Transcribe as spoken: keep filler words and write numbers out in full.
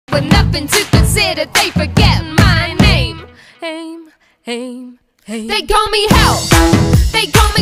with nothing to consider, they forget my name. Aim, aim, aim. They call me hell, they call me